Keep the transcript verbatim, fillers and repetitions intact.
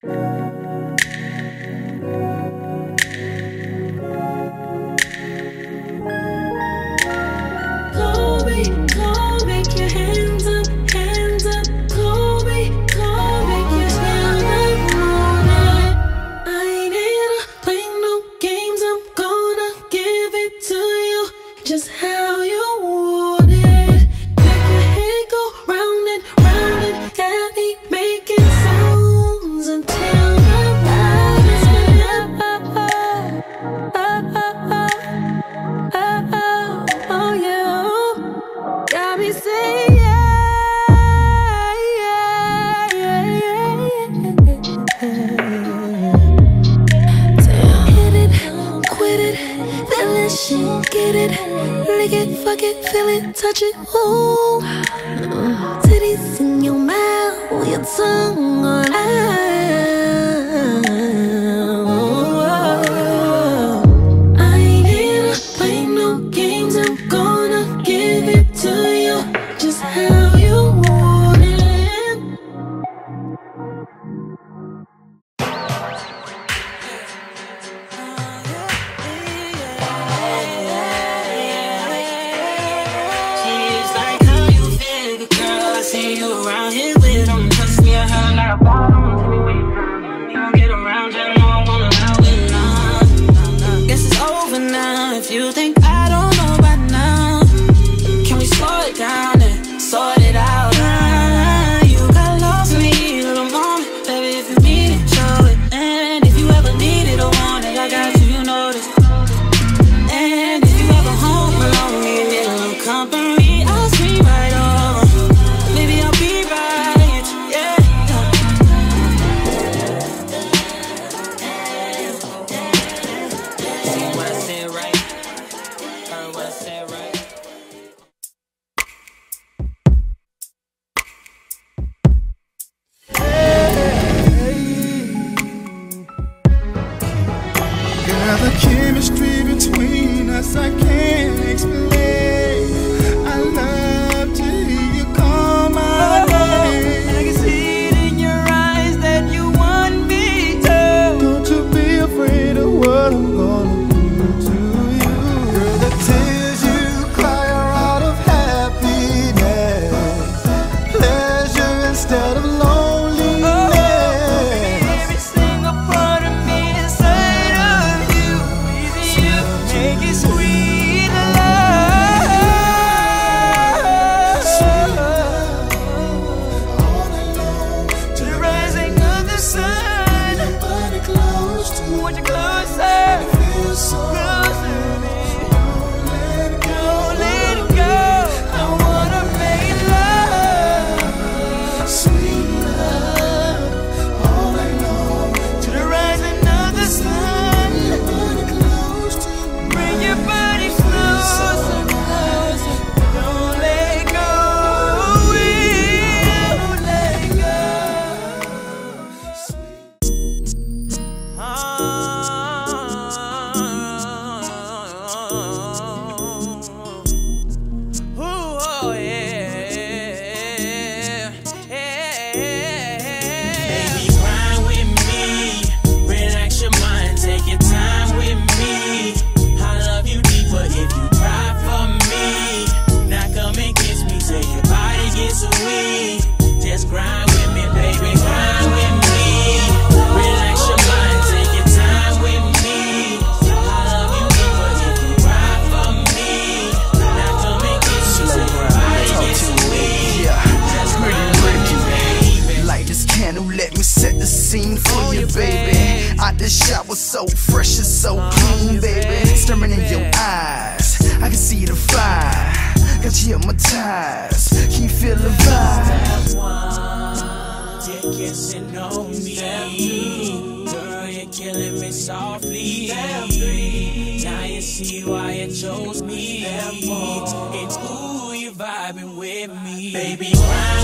Touch it, ooh. Titties in your mouth, your tongue all out. I ain't here to play no games. I'm gonna give it to you just how you want it. See you around here with them. Trust me, I heard like a bottom. Tell me where you from. You don't get around, just know I wanna lie with none. Guess it's over now. If you think I don't know by now, can we slow it down and sort it out? Ah, you got lost in me, little moment. Baby, if you need it, show it. And if you ever need it or want it, I got you, you know this. And if you ever home alone, you need a little company, I'll see right over. The chemistry between us I can't explain. I love to hear you call my name. And I can see it in your eyes that you want me to. Don't you be afraid of what I'm gonna do to you. Girl, the tears you cry are out of happiness, pleasure instead of loneliness. The shower so fresh and so clean, baby. Staring in your eyes, I can see the fire. Got you hypnotized, can you feel the vibe? You're kissing on me, girl, you're killing me softly. Now you see why you chose me. It's ooh, you're vibing with me, baby.